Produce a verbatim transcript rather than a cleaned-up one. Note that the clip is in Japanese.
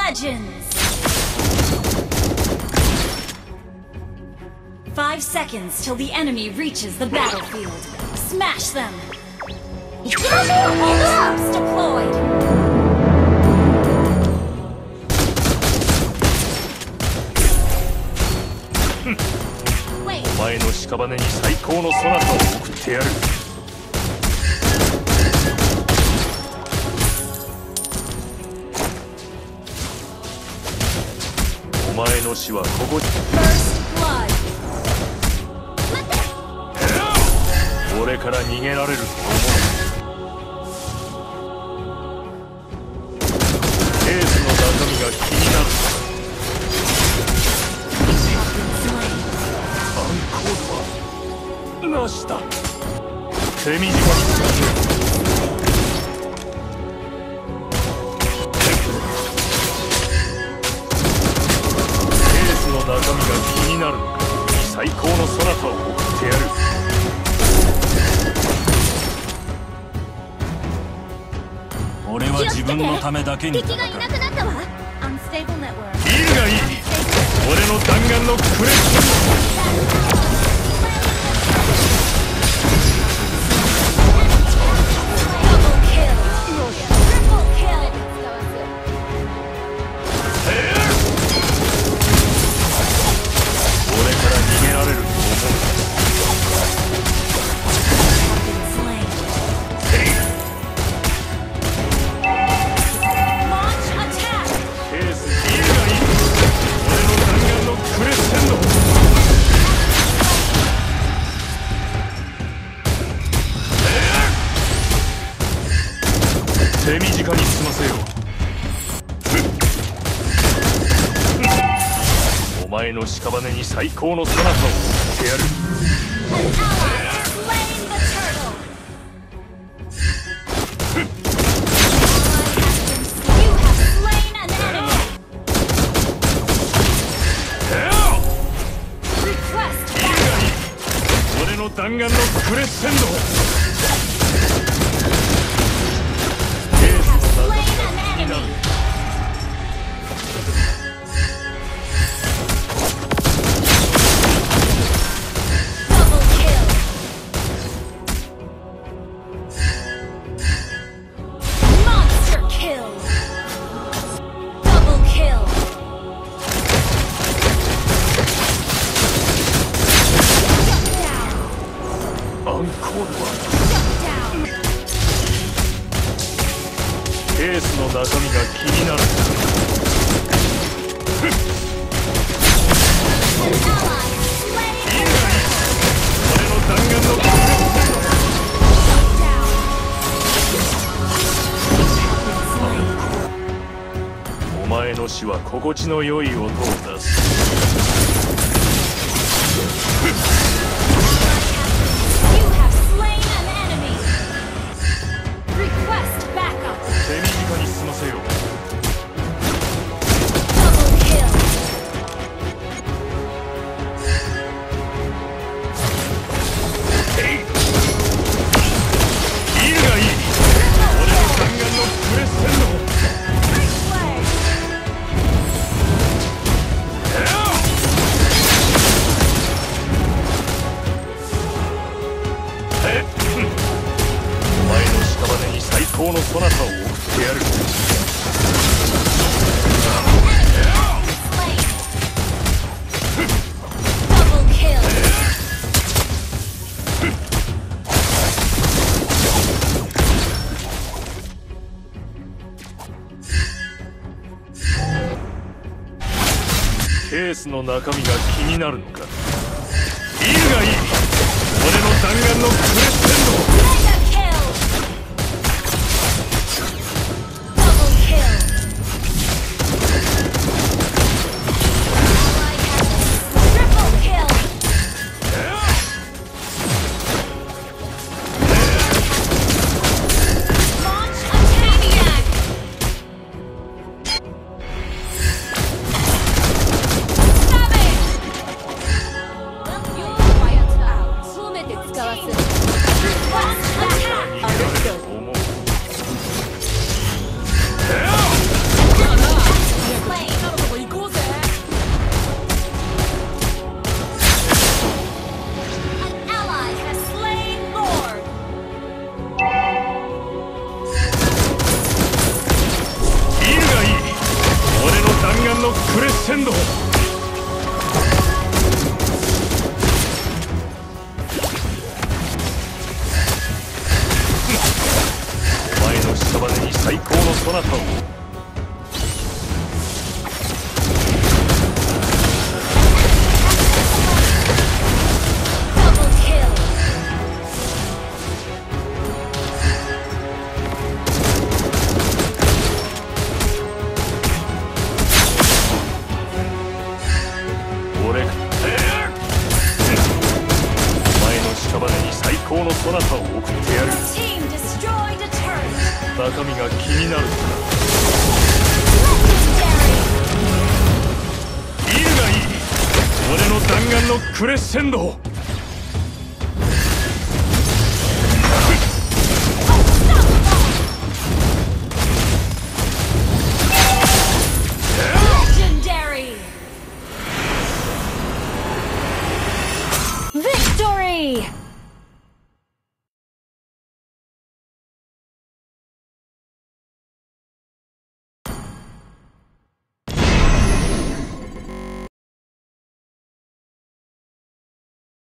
Legends! Five seconds till the enemy reaches the battlefield. Smash them! All troops deployed! Wait. お前の屍に最高のそなたを送ってやる。お前の死はここ。 First blood! 俺から逃げられると思う。ケースの中身が気になる。アンコードはなしだ。手短に使う。中身が気になる。最高のそなたを送ってやる。俺は自分のためだけに戦う。 敵がいなくなったわ。Unstable network. いいがいい。俺の弾丸のクレスト。手短に済ませよう。お前の屍に最高のそなたを送ってやる。俺の弾丸のクレッセンド。ケースの中身が気になる。俺の弾丸のお前の死は心地の良い音を出す。手短に済ませよう。いいがいい。俺の弾丸のプレッセンド。お前の屍に最高のそなたを送ってやる。ケースの中身が気になるのか。いいがいい。俺の弾丸のクレッセンド。 使わせる。 センド。お前の屍に最高のそなたを。俺がお前の屍に最高のそなたを送ってやる。 Team destroyed a turret. 中身が気になるのか。 Legendary. いいがいい。俺の弾丸のクレッシェンド。